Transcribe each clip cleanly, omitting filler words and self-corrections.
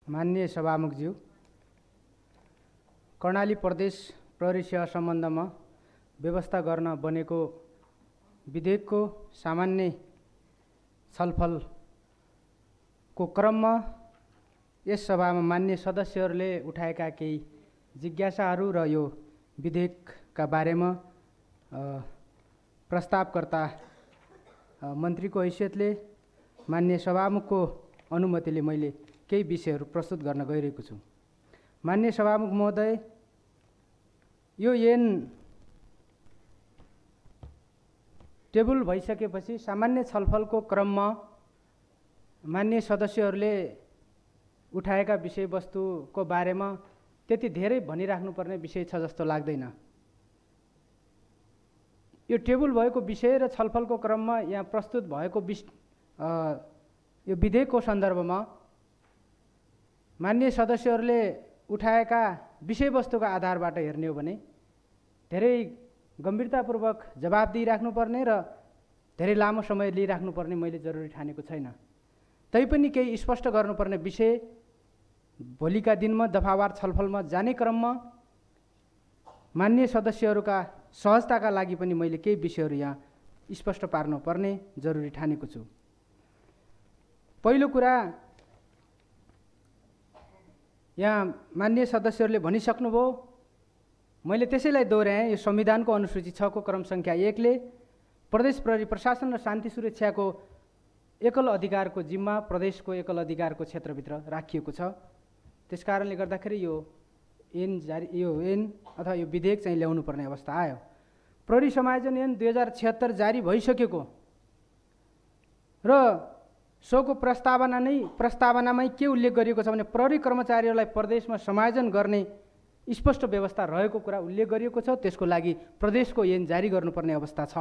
माननीय सभामुखज्यू, कर्णाली प्रदेश प्रहरी सेवा सम्बन्धमा व्यवस्था गर्न बनेको विधेयकको सामान्य छलफलको क्रममा यस सभामा मान्य सदस्यहरूले उठाएका केही जिज्ञासाहरू र यो विधेयकका बारेमा प्रस्तावकर्ता मन्त्रीको हैसियतले मान्य सभामुखको अनुमतिले मैले केही विषयहरू प्रस्तुत गर्न गइरहेको छु। मान्य सभामुख महोदय, यो ऐन टेबल भइसकेपछि सामान्य छलफलको क्रममा मान्य सदस्यहरूले उठाएका विषयवस्तुको बारेमा त्यति धेरै भनिराख्नुपर्ने विषय छ जस्तो लाग्दैन। यो टेबल भएको विषय र छलफलको क्रममा यहाँ प्रस्तुत भएको यो विधेयकको सन्दर्भमा मान्य सदस्यहरूले उठाएका विषयवस्तुका आधारबाट हेर्ने हो भने धेरै गम्भीरतापूर्वक जवाब दिइराख्नुपर्ने र धेरै लामो समय लिइराख्नुपर्ने मैले जरुरी ठानेको छैन। तैपनि केही स्पष्ट गर्नुपर्ने विषय भोलिका दिनमा दफावार छलफलमा जाने क्रममा मान्य सदस्यहरूका सहजताका लागि पनि मैले केही विषयहरू यहाँ स्पष्ट पार्नुपर्ने जरुरी ठानेको छु। पहिलो कुरा, यहाँ मान्य सदस्यहरूले भनिसक्नुभयो, मैले त्यसैलाई दोहोऱ्याएँ। यो संविधानको अनुसूची 6 को क्रम सङ्ख्या 1 ले प्रदेश प्रहरी प्रशासन र शान्ति सुरक्षाको एकल अधिकारको जिम्मा प्रदेशको एकल अधिकारको क्षेत्रभित्र राखिएको छ। त्यसकारणले गर्दाखेरि यो ऐन अथवा यो विधेयक चाहिँ ल्याउनु पर्ने अवस्था आयो। प्रहरी समायोजन ऐन 2076 जारी भइसकेको र सोको प्रस्तावनामै के उल्लेख गरिएको छ भने प्रहरी कर्मचारीहरूलाई प्रदेशमा समायोजन गर्ने स्पष्ट व्यवस्था रहेको कुरा उल्लेख गरिएको छ। त्यसको लागि प्रदेशको ऐन जारी गर्नुपर्ने अवस्था छ।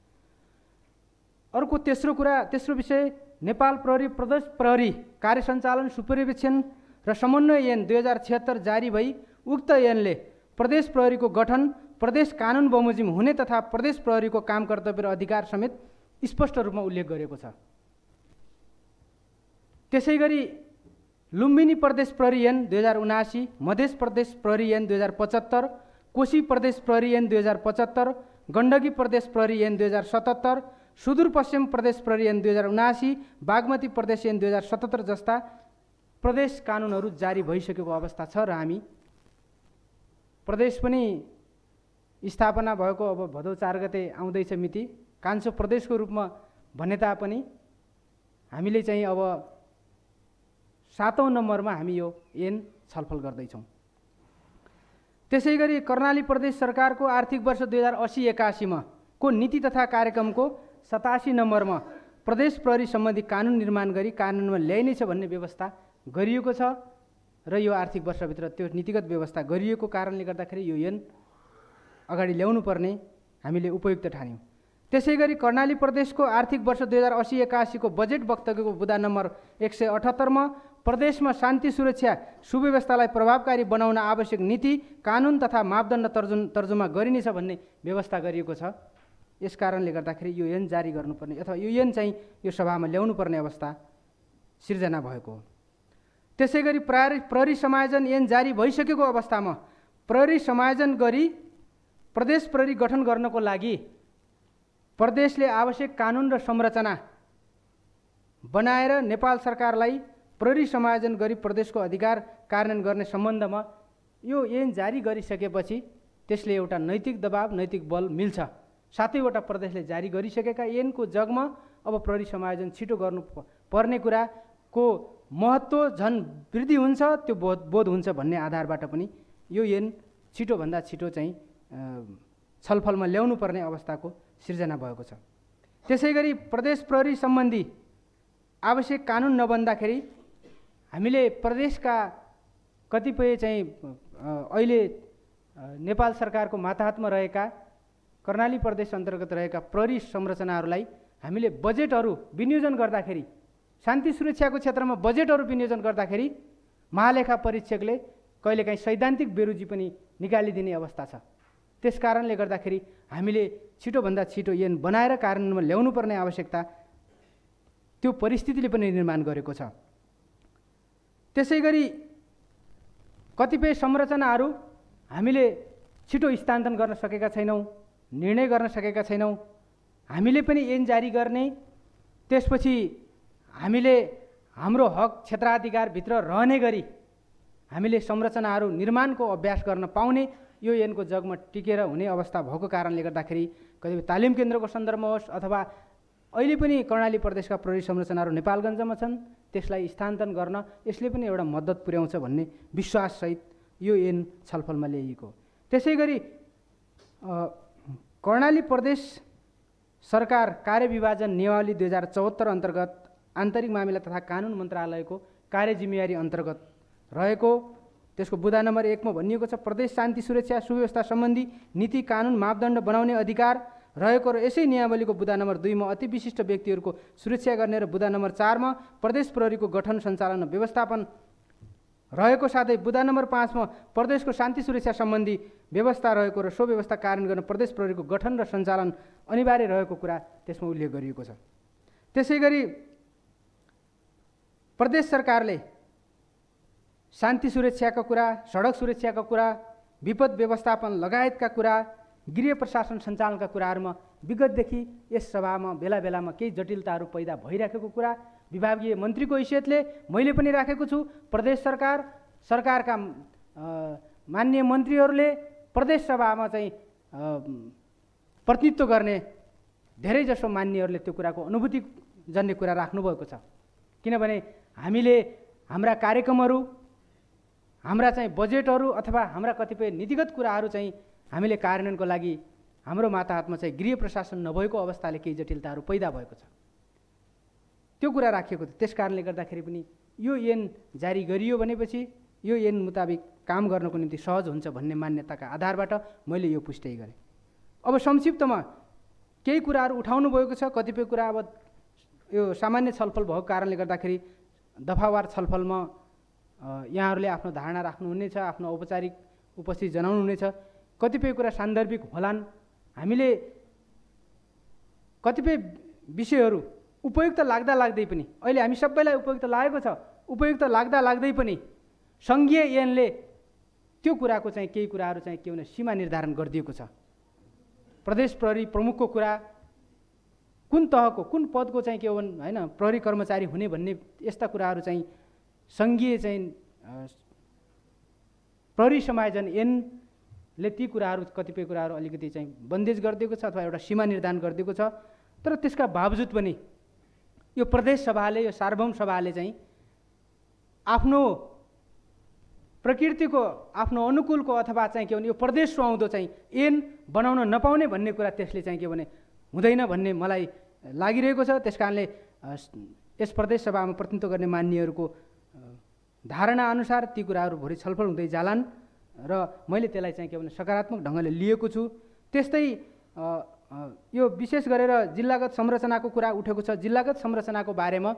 अर्को तेस्रो विषय, नेपाल प्रहरी प्रदेश प्रहरी कार्य सञ्चालन सुपरिवेक्षण र समन्वय ऐन 2076 जारी भई उक्त ऐनले प्रदेश प्रहरीको गठन, प्रदेश कानुन बमोजिम हुने तथा प्रदेश प्रहरीको काम कर्तव्य र अधिकार समेत स्पष्ट रूपमा उल्लेख गरेको छ। त्यसैगरी लुम्बिनी प्रदेश प्रहरी ऐन 2079, मध्य प्रदेश प्रहरी ऐन 2075, कोशी प्रदेश प्रहरी ऐन 2075, गण्डकी प्रदेश प्रहरी ऐन 2077, सुदूरपश्चिम प्रदेश प्रहरी ऐन 2079, बागमती प्रदेश ऐन 2077 जस्ता प्रदेश कानुनहरू जारी भइसकेको अवस्था छ र हामी प्रदेश पनि स्थापना भएको अब भदौ 4 गते आउँदैछ मिति, कान्छो प्रदेशको रूपमा भने तापनि हामीले चाहिँ अब 7औं नम्बरमा हामी यो ऐन छलफल गर्दैछौँ। त्यसैगरी कर्णाली प्रदेश सरकारको आर्थिक वर्ष 2080-81 को नीति तथा कार्यक्रमको 87 नम्बरमा प्रदेश प्रहरी सम्बन्धी कानुन निर्माण गरी कानुनमा ल्याइनेछ भन्ने व्यवस्था गरिएको छ र यो आर्थिक वर्षभित्र त्यो नीतिगत व्यवस्था गरिएको कारणले गर्दाखेरि यो ऐन अगाडि ल्याउनु पर्ने हामीले उपयुक्त ठान्यौँ। त्यसैगरी कर्णाली प्रदेशको आर्थिक वर्ष 2080-81 को बजेट वक्तव्यको बुँदा नम्बर 178 मा प्रदेशमा शान्ति सुरक्षा सुव्यवस्थालाई प्रभावकारी बनाउन आवश्यक नीति कानुन तथा मापदण्ड तर्जुमा गरिनेछ भन्ने व्यवस्था गरिएको छ। यस कारणले गर्दाखेरि यो ऐन जारी गर्नुपर्ने अथवा यो ऐन चाहिँ यो सभामा ल्याउनु पर्ने अवस्था सिर्जना भएको हो। त्यसैगरी प्रहरी समायोजन ऐन जारी भइसकेको अवस्थामा प्रहरी समायोजन गरी प्रदेश प्रहरी गठन गर्नको लागि प्रदेशले आवश्यक कानुन र संरचना बनाएर नेपाल सरकारलाई प्रहरी समायोजन गरी प्रदेशको अधिकार कार्यान्वयन गर्ने सम्बन्धमा यो ऐन जारी गरिसकेपछि त्यसले एउटा नैतिक दबाव, नैतिक बल मिल्छ। 7वटा प्रदेशले जारी गरिसकेका ऐनको जगमा अब प्रहरी समायोजन छिटो गर्नु पर्ने कुराको महत्त्व झन वृद्धि हुन्छ, त्यो बोध हुन्छ भन्ने आधारबाट पनि यो ऐन छिटोभन्दा छिटो चाहिँ छलफलमा ल्याउनु पर्ने अवस्थाको सिर्जना भएको छ। त्यसैगरी प्रदेश प्रहरी सम्बन्धी आवश्यक कानुन नबन्दाखेरि हामीले प्रदेशका कतिपय चाहिँ अहिले नेपाल सरकारको मातहतमा रहेका कर्णाली प्रदेश अन्तर्गत रहेका प्रहरी संरचनाहरूलाई हामीले बजेटहरू विनियोजन गर्दाखेरि, शान्ति सुरक्षाको क्षेत्रमा बजेटहरू विनियोजन गर्दाखेरि महालेखा परीक्षकले कहिलेकाहीँ सैद्धान्तिक बेरुजी पनि निकालिदिने अवस्था छ। त्यसकारणले गर्दाखेरि हामीले छिटोभन्दा छिटो ऐन बनाएर कार्यान्वयनमा ल्याउनु पर्ने आवश्यकता त्यो परिस्थितिले पनि निर्माण गरेको छ। त्यसै गरी कतिपय संरचनाहरू हामीले छिटो स्थानान्तरण गर्न सकेका छैनौँ, निर्णय गर्न सकेका छैनौँ। हामीले पनि ऐन जारी गर्ने, त्यसपछि हामीले हाम्रो हक क्षेत्राधिकारभित्र रहने गरी हामीले संरचनाहरू निर्माणको अभ्यास गर्न पाउने यो ऐनको जगमा टिकेर हुने अवस्था भएको कारणले गर्दाखेरि कतिपय तालिम केन्द्रको सन्दर्भमा होस् अथवा अहिले पनि कर्णाली प्रदेशका प्रहरी संरचनाहरू नेपालगञ्जमा छन्, त्यसलाई स्थानान्तरण गर्न यसले पनि एउटा मद्दत पुर्याउँछ भन्ने विश्वाससहित यो ऐन छलफलमा ल्याइएको। त्यसै गरी कर्णाली प्रदेश सरकार कार्यविभाजन नियमावली 2074 अन्तर्गत आन्तरिक मामिला तथा कानुन मन्त्रालयको कार्यजिम्मेवारी अन्तर्गत रहेको त्यसको बुँदा नम्बर 1 मा भनिएको छ, प्रदेश शान्ति सुरक्षा सुव्यवस्था सम्बन्धी नीति कानुन मापदण्ड बनाउने अधिकार रहेको र यसै नियमावलीको बुँदा नम्बर 2 मा अति विशिष्ट व्यक्तिहरूको सुरक्षा गर्ने र बुँदा नम्बर 4 मा प्रदेश प्रहरीको गठन सञ्चालन र व्यवस्थापन रहेको साथै बुँदा नम्बर 5 मा प्रदेशको शान्ति सुरक्षा सम्बन्धी व्यवस्था रहेको र सो व्यवस्था कार्यान्वयन गर्न प्रदेश प्रहरीको गठन र सञ्चालन अनिवार्य रहेको कुरा त्यसमा उल्लेख गरिएको छ। त्यसै गरी प्रदेश सरकारले शान्ति सुरक्षाको कुरा, सडक सुरक्षाको कुरा, विपद व्यवस्थापन लगायतका कुरा, गृह प्रशासन सञ्चालनका कुराहरूमा विगतदेखि यस सभामा बेला बेलामा केही जटिलताहरू पैदा भइराखेको कुरा विभागीय मन्त्रीको हैसियतले मैले पनि राखेको छु। प्रदेश सरकारका माननीय मन्त्रीहरूले प्रदेश सभामा चाहिँ प्रतिनिधित्व गर्ने धेरैजसो मान्यहरूले त्यो कुराको अनुभूतिजन्य कुरा राख्नुभएको छ। किनभने हामीले हाम्रा कार्यक्रमहरू, हाम्रा चाहिँ बजेटहरू अथवा हाम्रा कतिपय नीतिगत कुराहरू चाहिँ हामीले कार्यान्वयनको लागि हाम्रो माताहतमा चाहिँ गृह प्रशासन नभएको अवस्थाले केही जटिलताहरू पैदा भएको छ, त्यो कुरा राखिएको थियो। त्यस कारणले गर्दाखेरि पनि यो ऐन जारी गरियो भनेपछि यो ऐन मुताबिक काम गर्नको निम्ति सहज हुन्छ भन्ने मान्यताका आधारबाट मैले यो पुष्टि गरेँ। अब संक्षिप्तमा केही कुराहरू उठाउनु भएको छ, कतिपय कुरा अब यो सामान्य छलफल भएको कारणले गर्दाखेरि दफावार छलफलमा यहाँहरूले आफ्नो धारणा राख्नुहुनेछ, आफ्नो औपचारिक उपस्थिति जनाउनुहुनेछ। कतिपय कुरा सान्दर्भिक होलान्। हामीले कतिपय विषयहरू उपयुक्त लाग्दै पनि, अहिले हामी सबैलाई उपयुक्त लागेको छ, उपयुक्त लाग्दै पनि सङ्घीय ऐनले त्यो कुराको चाहिँ केही कुराहरू चाहिँ के भने सीमा निर्धारण गरिदिएको छ। प्रदेश प्रहरी प्रमुखको कुरा, कुन तहको कुन पदको चाहिँ के हो होइन प्रहरी कर्मचारी हुने भन्ने यस्ता कुराहरू चाहिँ सङ्घीय चाहिँ प्रहरी समायोजन ऐनले ती कुराहरू कतिपय कुराहरू अलिकति चाहिँ बन्देज गरिदिएको छ अथवा एउटा सीमा निर्धारण गरिदिएको छ। तर त्यसका बावजुद पनि यो प्रदेश सभाले, यो सार्वभौम सभाले चाहिँ आफ्नो प्रकृतिको, आफ्नो अनुकूलको अथवा चाहिँ के भने यो प्रदेश सुहाउँदो चाहिँ ऐन बनाउन नपाउने भन्ने कुरा त्यसले चाहिँ के भने हुँदैन भन्ने मलाई लागिरहेको छ। त्यस कारणले यस प्रदेश सभामा प्रतिनिधित्व गर्ने मान्यहरूको धारणा अनुसार ती कुराहरू भोलि छलफल हुँदै जालान् र मैले त्यसलाई चाहिँ के भने सकारात्मक ढङ्गले लिएको छु। त्यस्तै यो विशेष गरेर जिल्लागत संरचनाको कुरा उठेको छ। जिल्लागत संरचनाको बारेमा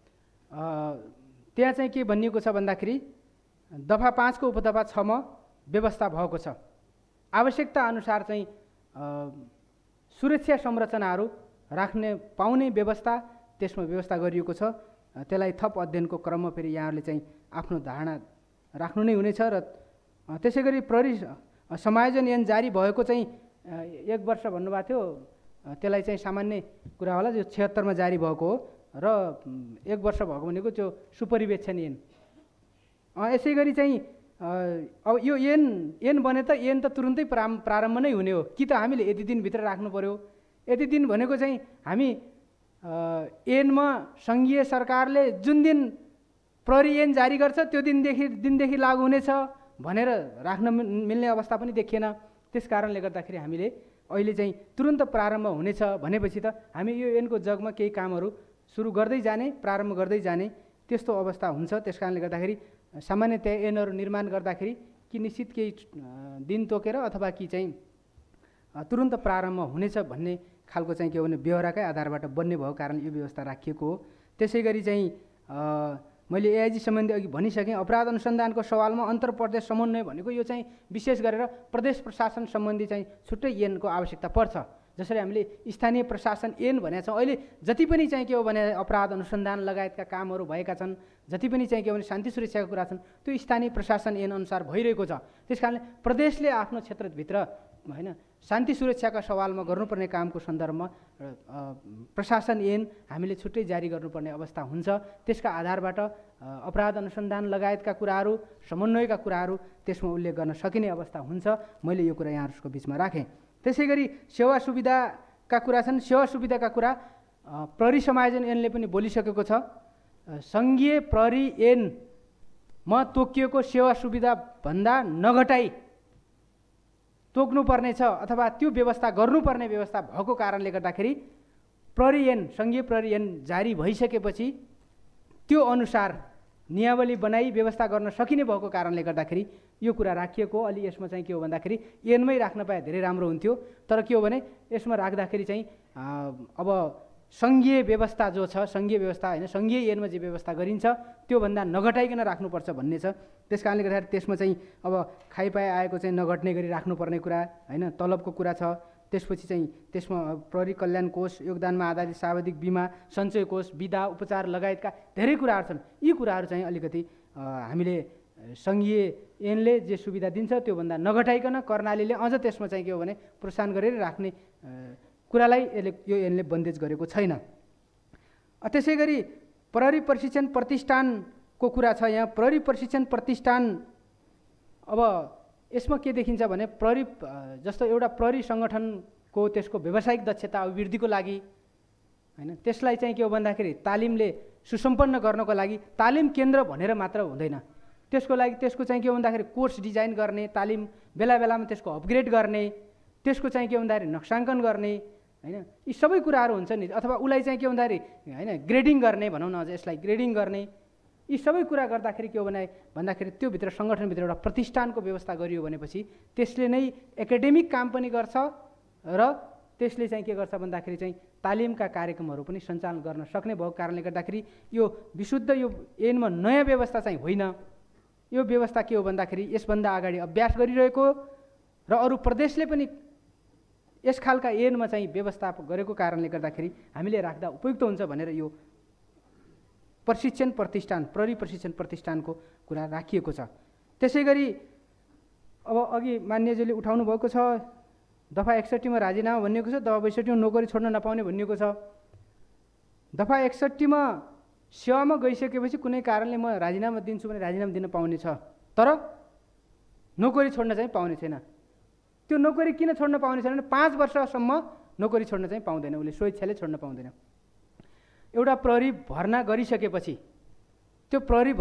त्यहाँ चाहिँ के भनिएको छ भन्दाखेरि दफा 5 को उपदफा 6 मा व्यवस्था भएको छ। आवश्यकता अनुसार चाहिँ सुरक्षा संरचनाहरू राख्ने पाउने व्यवस्था त्यसमा व्यवस्था गरिएको छ। त्यसलाई थप अध्ययनको क्रममा फेरि यहाँहरूले चाहिँ आफ्नो धारणा राख्नु नै हुनेछ। र त्यसै गरी प्रहरी समायोजन ऐन जारी भएको चाहिँ 1 वर्ष भन्नुभएको थियो, त्यसलाई चाहिँ सामान्य कुरा होला, जो 76 मा जारी भएको हो र 1 वर्ष भएको भनेको त्यो सुपरिवेक्षण ऐन। यसै गरी चाहिँ अब यो ऐन बने त ऐन त तुरुन्तै प्रारम्भ नै हुने हो कि त हामीले यति दिनभित्र राख्नु पर्यो। यति दिन भनेको चाहिँ हामी ऐनमा सङ्घीय सरकारले जुन दिन प्रहरी ऐन जारी गर्छ त्यो दिनदेखि लागू हुनेछ भनेर राख्न मिल्ने अवस्था पनि देखिएन। त्यस कारणले गर्दाखेरि हामीले अहिले चाहिँ तुरुन्त प्रारम्भ हुनेछ भनेपछि त हामी यो ऐनको जगमा केही कामहरू सुरु गर्दै जाने, प्रारम्भ गर्दै जाने त्यस्तो अवस्था हुन्छ। त्यस कारणले गर्दाखेरि सामान्यतया ऐनहरू निर्माण गर्दाखेरि कि निश्चित केही दिन तोकेर अथवा कि चाहिँ तुरुन्त प्रारम्भ हुनेछ भन्ने खालको चाहिँ के हो भने व्यवहारकै आधारबाट बन्ने भएको कारण यो व्यवस्था राखिएको हो। त्यसै गरी चाहिँ मैले एआइजी सम्बन्धी अघि भनिसकेँ। अपराध अनुसन्धानको सवालमा अन्तर्प्रदेश समन्वय भनेको यो चाहिँ विशेष गरेर प्रदेश प्रशासन सम्बन्धी चाहिँ छुट्टै ऐनको आवश्यकता पर्छ। जसरी हामीले स्थानीय प्रशासन ऐन भनेका छौँ, अहिले जति पनि चाहिँ के हो भने अपराध अनुसन्धान लगायतका कामहरू भएका छन्, जति पनि चाहिँ के हो भने शान्ति सुरक्षाको कुरा छन्, त्यो स्थानीय प्रशासन ऐन अनुसार भइरहेको छ। त्यस कारणले प्रदेशले आफ्नो क्षेत्रभित्र होइन शान्ति सुरक्षाका सवालमा गर्नुपर्ने कामको सन्दर्भमा प्रशासन ऐन हामीले छुट्टै जारी गर्नुपर्ने अवस्था हुन्छ। त्यसका आधारबाट अपराध अनुसन्धान लगायतका कुराहरू, समन्वयका कुराहरू त्यसमा उल्लेख गर्न सकिने अवस्था हुन्छ। मैले यो कुरा यहाँहरूको बिचमा राखेँ। त्यसै गरी सेवा सुविधाका कुरा छन्। सेवा सुविधाका कुरा प्रहरी समायोजन ऐनले पनि बोलिसकेको छ। सङ्घीय प्रहरी ऐनमा तोकिएको सेवा सुविधाभन्दा नघटाई तोक्नुपर्ने छ अथवा त्यो व्यवस्था गर्नुपर्ने व्यवस्था भएको कारणले गर्दाखेरि प्रहरी ऐन, सङ्घीय प्रहरी ऐन जारी भइसकेपछि त्यो अनुसार नियावली बनाई व्यवस्था गर्न सकिने भएको कारणले गर्दाखेरि यो कुरा राखिएको। अलि यसमा चाहिँ के हो भन्दाखेरि ऐनमै राख्न पाए धेरै राम्रो हुन्थ्यो। तर के हो भने यसमा राख्दाखेरि चाहिँ अब सङ्घीय व्यवस्था जो छ, सङ्घीय व्यवस्था होइन, सङ्घीय ऐनमा जे व्यवस्था गरिन्छ त्योभन्दा नघटाइकन राख्नुपर्छ भन्ने छ। त्यस कारणले गर्दाखेरि त्यसमा चाहिँ अब खाइपाए आएको चाहिँ नघट्ने गरी राख्नुपर्ने कुरा होइन, तलबको कुरा छ। त्यसपछि चाहिँ त्यसमा प्रहरी कल्याण कोष, योगदानमा आधारित सावधिक बिमा, सञ्चय कोष, विधा उपचार लगायतका धेरै कुराहरू छन्। यी कुराहरू चाहिँ अलिकति हामीले सङ्घीय ऐनले जे सुविधा दिन्छ त्योभन्दा नघटाइकन कर्णालीले अझ त्यसमा चाहिँ के हो भने प्रोत्साहन गरेर राख्ने कुरालाई यो ऐनले बन्देज गरेको छैन। त्यसै गरी प्रहरी प्रशिक्षण प्रतिष्ठानको कुरा छ। यहाँ प्रहरी प्रशिक्षण प्रतिष्ठान अब यसमा के देखिन्छ भने प्रहरी जस्तो एउटा प्रहरी सङ्गठनको त्यसको व्यावसायिक दक्षता अभिवृद्धिको लागि होइन, त्यसलाई चाहिँ के हो भन्दाखेरि तालिमले सुसम्पन्न गर्नको लागि तालिम केन्द्र भनेर मात्र हुँदैन। त्यसको लागि त्यसको चाहिँ के हो भन्दाखेरि कोर्स डिजाइन गर्ने, तालिम बेला बेलामा त्यसको अपग्रेड गर्ने, त्यसको चाहिँ के भन्दाखेरि नक्साङ्कन गर्ने होइन, यी सबै कुराहरू हुन्छ नि। अथवा उसलाई चाहिँ के भन्दाखेरि होइन ग्रेडिङ गर्ने, भनौँ न, अझ यसलाई ग्रेडिङ गर्ने, यी सबै कुरा गर्दाखेरि के हो भन्दाखेरि त्योभित्र सङ्गठनभित्र एउटा प्रतिष्ठानको व्यवस्था गरियो भनेपछि त्यसले नै एकाडेमिक काम पनि गर्छ र त्यसले चाहिँ के गर्छ भन्दाखेरि चाहिँ तालिमका कार्यक्रमहरू पनि सञ्चालन गर्न सक्ने भएको कारणले गर्दाखेरि यो विशुद्ध यो ऐनमा नयाँ व्यवस्था चाहिँ होइन। यो व्यवस्था के हो भन्दाखेरि यसभन्दा अगाडि अभ्यास गरिरहेको र अरू प्रदेशले पनि यस खालका ऐनमा चाहिँ व्यवस्था गरेको कारणले गर्दाखेरि हामीले राख्दा उपयुक्त हुन्छ भनेर यो प्रशिक्षण प्रतिष्ठान, प्रहरी प्रशिक्षण प्रतिष्ठानको कुरा राखिएको छ। त्यसै गरी अब अघि मान्यजीले उठाउनु भएको छ, दफा 61मा राजीनामा भनिएको छ, दफा 62मा नोकरी छोड्न नपाउने भनिएको छ। दफा 61मा सेवामा गइसकेपछि कुनै कारणले म राजीनामा दिन्छु भने राजीनामा दिन पाउने छ, तर नोकरी छोड्न चाहिँ पाउने छैन। त्यो नोकरी किन छोड्न पाउने छैन भने 5 वर्षसम्म नोकरी छोड्न चाहिँ पाउँदैन, उसले स्वेच्छाले छोड्न पाउँदैन। एउटा प्रहरी भर्ना गरिसकेपछि त्यो प्रहरी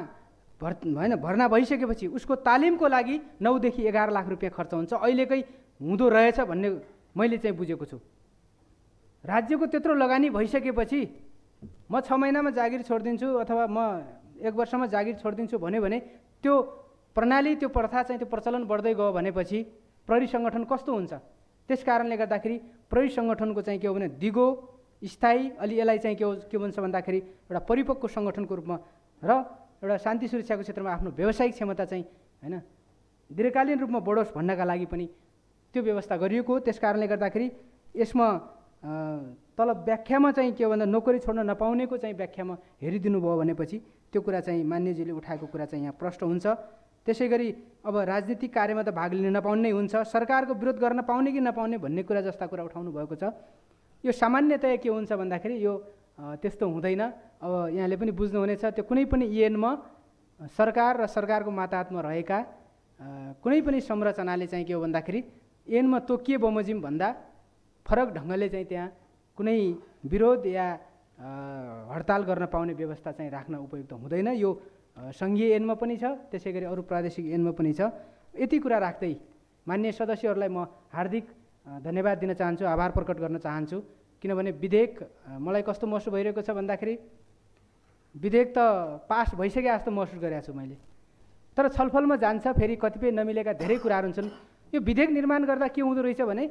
भर्ना भइसकेपछि उसको तालिमको लागि 9 देखि 11 लाख रुपियाँ खर्च हुन्छ, अहिलेकै हुँदो रहेछ भन्ने मैले चाहिँ बुझेको छु। राज्यको त्यत्रो लगानी भइसकेपछि म 6 महिनामा जागिर छोडिदिन्छु अथवा म 1 वर्षमा जागिर छोडिदिन्छु भने त्यो प्रणाली, त्यो प्रथा चाहिँ त्यो प्रचलन बढ्दै गयो भनेपछि प्रहरी सङ्गठन कस्तो हुन्छ। त्यस कारणले गर्दाखेरि प्रहरी सङ्गठनको चाहिँ के हो भने दिगो स्थायी अलि यसलाई चाहिँ के भन्छ भन्दाखेरि एउटा परिपक्व सङ्गठनको रूपमा र एउटा शान्ति सुरक्षाको क्षेत्रमा आफ्नो व्यावसायिक क्षमता चाहिँ होइन दीर्घकालीन रूपमा बढोस् भन्नका लागि पनि त्यो व्यवस्था गरिएको हो। त्यस कारणले गर्दाखेरि यसमा तल व्याख्यामा चाहिँ के भन्दा नोकरी छोड्न नपाउनेको चाहिँ व्याख्यामा हेरिदिनु भयो भनेपछि त्यो कुरा चाहिँ मान्यजीले उठाएको कुरा चाहिँ यहाँ प्रष्ट हुन्छ। त्यसै गरी अब राजनीतिक कार्यमा त भाग लिन नपाउने हुन्छ, सरकारको विरोध गर्न पाउने कि नपाउने भन्ने कुरा जस्ता कुरा उठाउनु भएको छ। यो सामान्यतया के हुन्छ भन्दाखेरि यो त्यस्तो हुँदैन। अब यहाँले पनि बुझ्नुहुनेछ, त्यो कुनै पनि ऐनमा सरकार र सरकारको मातहतमा रहेका कुनै पनि संरचनाले चाहिँ के हो भन्दाखेरि ऐनमा तोकिए बमोजिम भन्दा फरक ढङ्गले चाहिँ त्यहाँ कुनै विरोध या हडताल गर्न पाउने व्यवस्था चाहिँ राख्न उपयुक्त हुँदैन। यो सङ्घीय ऐनमा पनि छ, त्यसै गरी अरू प्रादेशिक ऐनमा पनि छ। यति कुरा राख्दै मान्य सदस्यहरूलाई म हार्दिक धन्यवाद दिन चाहन्छु, आभार प्रकट गर्न चाहन्छु। किनभने विधेयक मलाई कस्तो महसुस भइरहेको छ भन्दाखेरि विधेयक त पास भइसके जस्तो महसुस गरेको छु मैले, तर छलफलमा जान्छ फेरि कतिपय नमिलेका धेरै कुराहरू हुन्छन्। यो विधेयक निर्माण गर्दा के हुँदो रहेछ भने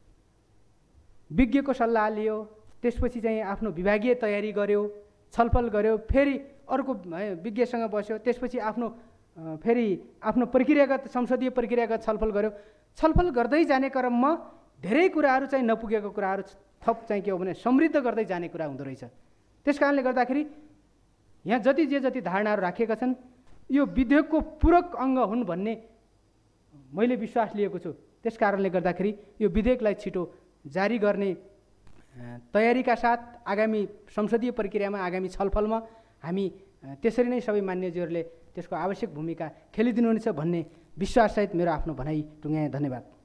विज्ञको सल्लाह लियो, त्यसपछि चाहिँ आफ्नो विभागीय तयारी गर्यो, छलफल गर्यो, फेरि अर्को विज्ञसँग बस्यो, त्यसपछि फेरि आफ्नो प्रक्रियागत संसदीय प्रक्रियागत छलफल गर्यो। छलफल गर्दै जाने क्रममा धेरै कुराहरू चाहिँ नपुगेको कुराहरू थप चाहिँ के हो भने समृद्ध गर्दै जाने कुरा हुँदो रहेछ। त्यस कारणले गर्दाखेरि यहाँ जति धारणाहरू राखिएका छन् यो विधेयकको पूरक अङ्ग हुन् भन्ने मैले विश्वास लिएको छु। त्यस कारणले गर्दाखेरि यो विधेयकलाई छिटो जारी गर्ने तयारीका साथ आगामी संसदीय प्रक्रियामा आगामी छलफलमा हामी त्यसरी नै सबै मान्यज्यूहरूले त्यसको आवश्यक भूमिका खेलिदिनुहुनेछ भन्ने विश्वाससहित मेरो आफ्नो भनाइ टुङ्ग्याएँ। धन्यवाद।